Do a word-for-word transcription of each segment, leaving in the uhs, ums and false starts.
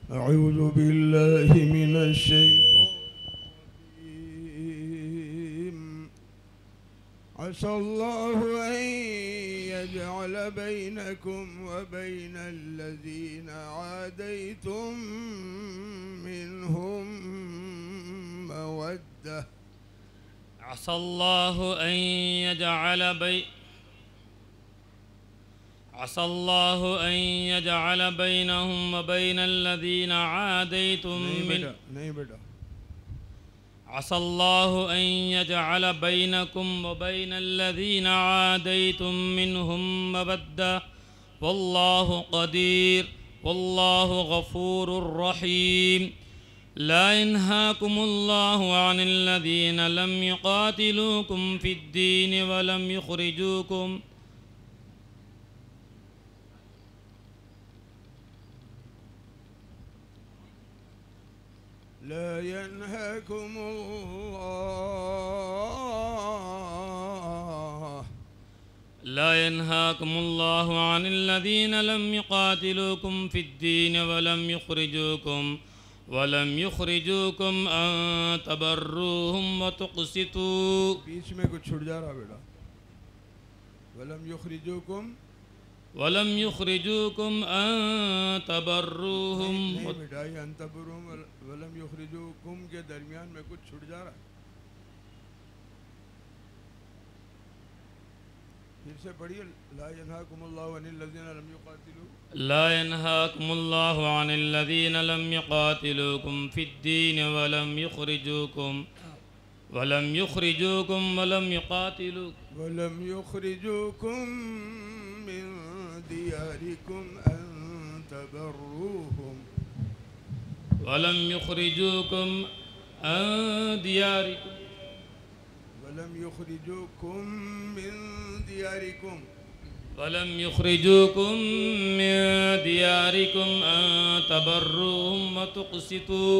أعوذ بالله من الشيطان الرجيم. عسى الله أن يجعل بينكم وبين الذين عاديتم منهم مودة. عسى الله أن يجعل بي عسى الله أن يجعل بينهم وبين الذين عاديتم من नहीं बेटा عسى الله أن يجعل بينكم وبين الذين عاديتم منهم مودة والله قدير والله غفور رحيم. لا ينهاكم الله عن الذين لم يقاتلوكم في الدين ولم يخرجوكم لا ينهاكم الله لا ينهاكم الله عن الذين لم يقاتلوكم في الدين ولم يخرجوكم ولم يخرجوكم أن تبروهم وتقسطوا. बीच में कुछ छूट जा रहा बेटा. वलम युखरिजुकुम ولم يخرجوكم أن تبروهم नहीं बेटा, ये अंतबरुम वलम युखरिजुकुम के दरमियान में कुछ छूट जा रहा है. फिर से पढ़िए. ला यनहाकुमुल्लाहु अनिल लज़ीना लम युक़ातिलू لا ينهاكم الله عن الذين لم يقاتلوكم في الدين ولم يخرجوكم ولم يخرجوكم ولم يقاتلوا ولم يخرجوكم من دياركم أن تبروهم ولم يخرجوكم عن دياركم ولم يخرجوكم من دياركم ولم يخرجوكم من دياركم أن تبروهم وتقسطوا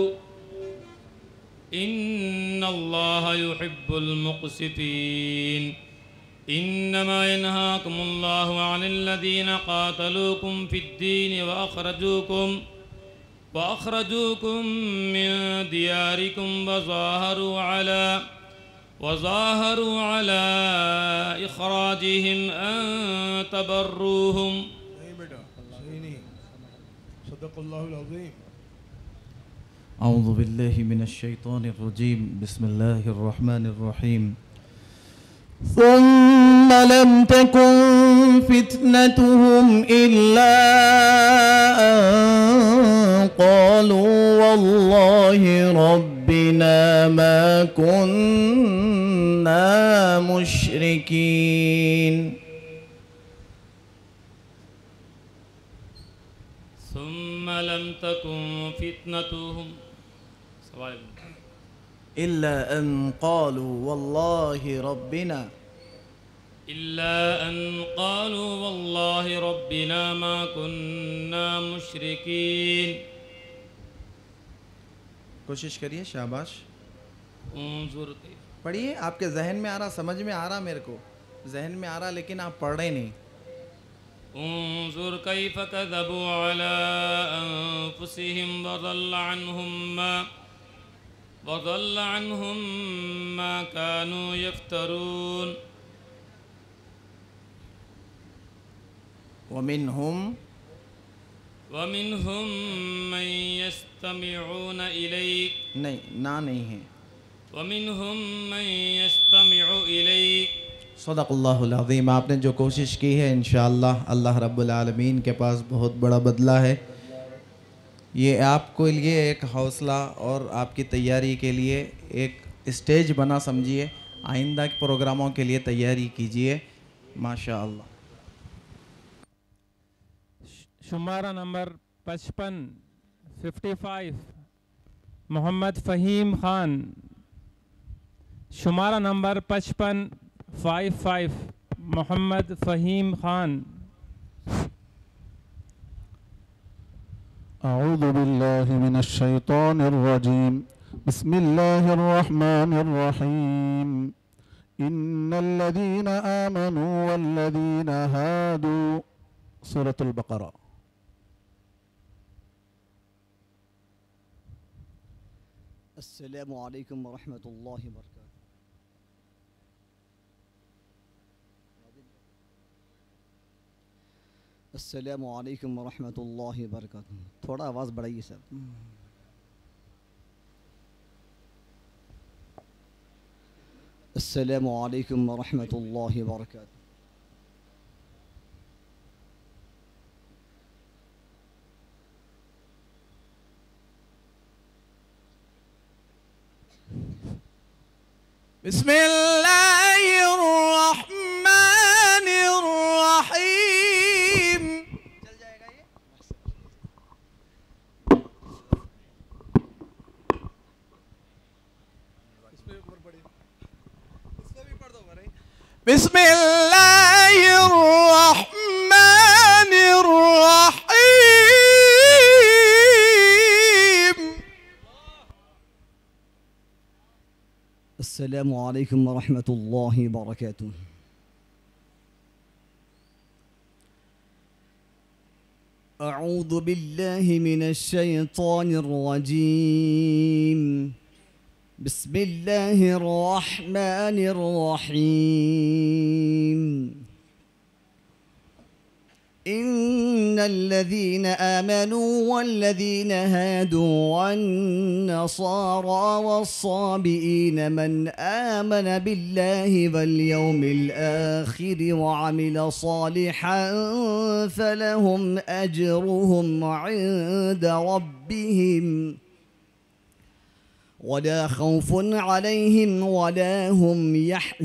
إن الله يحب المقسطين. إنما ينهاكم الله عن الذين قاتلوكم في الدين وأخرجوكم وأخرجوكم من دياركم وظاهروا على وظاهروا على إخراجهم أن تبروهم. नहीं बेटा, सही नहीं. सदक़ल्लाहुल अज़ीम. أعوذ بالله من الشيطان الرجيم. بسم الله الرحمن الرحيم. ثم لم تكن فتنتهم إلا أن قالوا والله ربنا ما كنا مشركين. ثم لم تكن فتنتهم إلا أن قالوا والله ربنا إلا أن قالوا والله ربنا ما كنا مشركين. कोशिश करिए. शाबाश. انظر पढ़िए. आपके जहन में आ रहा, समझ में आ रहा, मेरे को जहन में आ रहा, लेकिन आप पढ़ रहे नहीं. انظر كيف كذبوا على أنفسهم وضل عنهم ما وضل عنهم ما كانوا يفترون. ومنهم ومنهم من يستمعون إليك नहीं, ना नहीं है. ومنهم من يستمع إليك. सदक़ल्लाहुल अज़ीम. आपने जो कोशिश की है इंशाअल्लाह अल्लाह रब्बुल आलमीन के पास बहुत बड़ा बदला है. ये आपको लिए एक हौसला और आपकी तैयारी के लिए एक स्टेज बना समझिए. आइंदा के प्रोग्रामों के लिए तैयारी कीजिए. माशाअल्लाह. शुमारा नंबर पचपन फिफ्टी फाइव मोहम्मद फ़हीम ख़ान. शुमारा नंबर पचपन फाइव फाइव मोहम्मद फ़हीम ख़ान. अऊज़ु बिल्लाहि मिनश शैतानिर रजीम. बिस्मिल्लाहिर रहमानिर रहीम. इन्नल्लज़ीना आमनू वल्लज़ीना हादू. सूरतुल बक़रा. السلام عليكم ورحمة الله وبركاته. السلام عليكم ورحمة الله وبركاته. थोड़ा आवाज़ बढ़ाइए सर. السلام عليكم ورحمة الله وبركاته. بسم الله الرحمن الرحيم. चल जाएगा ये. इसमें ऊपर पढ़े. इसमें भी पढ़ दो भाई. بسم الله الرحمن الرحيم. السلام عليكم ورحمة الله وبركاته. أعوذ بالله من الشيطان الرجيم. بسم الله الرحمن الرحيم. إن الذين آمنوا والذين هادوا والنصارى والصابئين من آمن بالله واليوم الآخر وعمل صالحا فلهم أجرهم عند ربهم ولا خوف عليهم ولا هم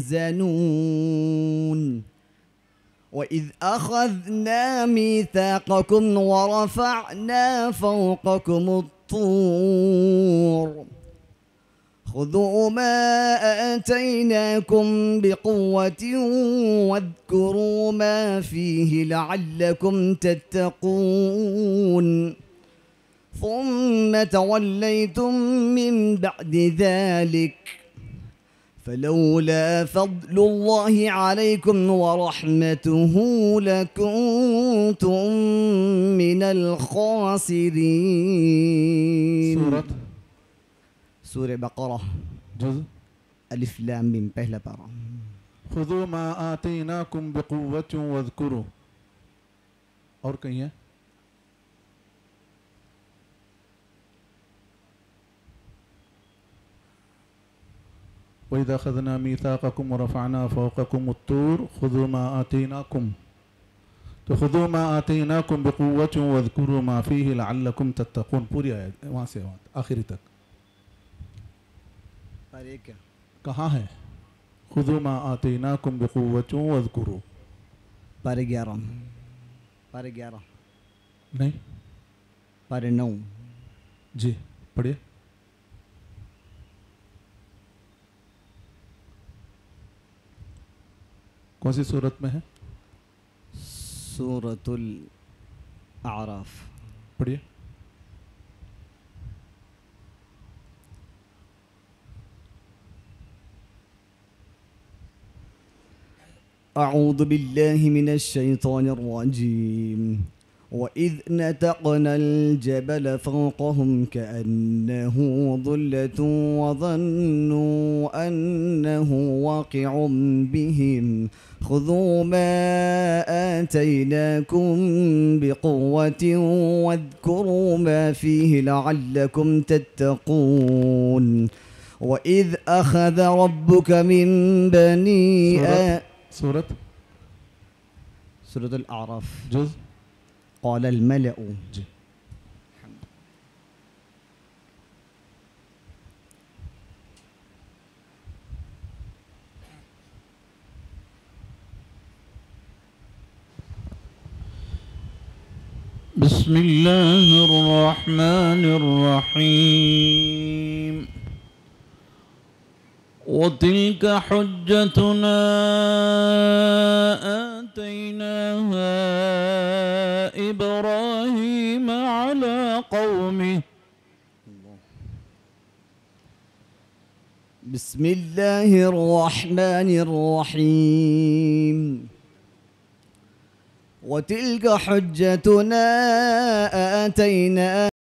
يحزنون. وإذ أخذنا ميثاقكم ورفعنا فوقكم الطور خذوا ما آتيناكم بقوة واذكروا ما فيه لعلكم تتقون. ثم توليتم من بعد ذلك فلولا فضل الله عليكم ورحمته لكنتم من الخاسرين. سورة سورة بقرة جزء ألف لام ميم पहला पारा. खुदू मा आतीनाकुम बिकुव्वतिन वज़कुरू. और कहीं है वइज़ अख़ज़ना मीसाक़कुम वरफ़अना फ़ौक़कुम अत्तूर खुदू मा आतीनाकुम. तो खुदू मा आतीनाकुम बिकुव्वतिन वज़कुरू मा फ़ीहि लअल्लकुम तत्तक़ून. पूरी आयत वहाँ से वहाँ आखिरी तक. पर एक कहाँ है खुदू मा आतीनाकुम बिकुव्वतिन वज़कुरू? पर ग्यारह पर ग्यारह नहीं पर नौ. जी पढ़िए. कौन सी सूरत में है? सूरतुल आराफ. पढ़िए. أعوذ بالله من الشيطان الرجيم. وإذ نتقنا الجبل فوقهم كأنه ظلة وظنوا أنه واقع بهم خذوا ما آتيناكم بقوة واذكروا ما فيه لعلكم تتقون. وإذ أخذ ربك من بني سورة, سورة سورة الأعراف جزء قال الملأ. जी. بسم الله الرحمن الرحيم. وتلك حجتنا آتيناها إبراهيم على قومه. بسم الله الرحمن الرحيم. وتلك حجتنا آتيناها